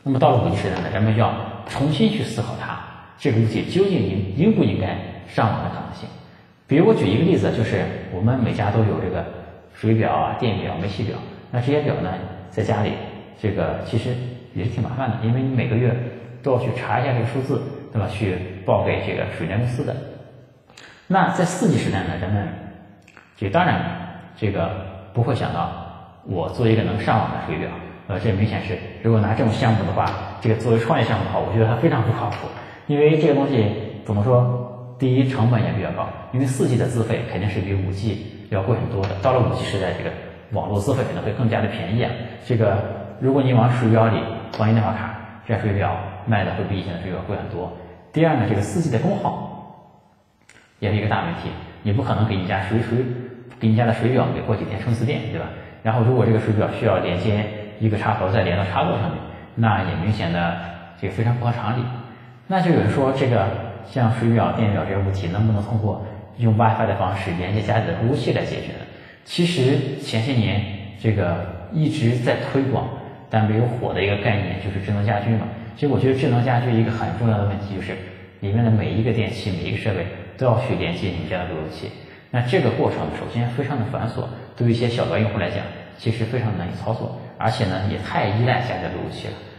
那么到了5G 时代呢，人们要重新去思考这个物体究竟应不应该上网的可能性。比如我举一个例子，就是我们每家都有这个水表啊、电表、煤气表，那这些表呢，在家里这个其实也是挺麻烦的，因为你每个月都要去查一下这个数字，对吧？去报给这个水电公司的。那在4G 时代呢，人们当然这个不会想到我做一个能上网的水表，这明显是如果拿这种项目的话，这个作为创业项目的话，我觉得它非常不靠谱，因为这个东西怎么说，第一成本也比较高，因为4G 的资费肯定是比5G 要贵很多的。到了5G 时代，这个网络资费可能会更加的便宜啊。这个如果你往水表里放一电话卡，这水表卖的会比以前的水表贵很多。第二呢，这个4G 的功耗也是一个大问题，你不可能给你家的水表给过几天充一次电，对吧？然后如果这个水表需要连接一个插头再连到插座上面，那也明显的这个非常不合常理。那就有人说，这个像水表、电表这些物体能不能通过用 WiFi 的方式连接家里的路由器来解决呢？其实前些年这个一直在推广但没有火的一个概念就是智能家居嘛。其实我觉得智能家居一个很重要的问题就是里面的每一个电器、每一个设备都要去连接你家的路由器。那这个过程首先非常的繁琐，对于一些小白用户来讲，其实非常难以操作，而且呢也太依赖家里的路由器了。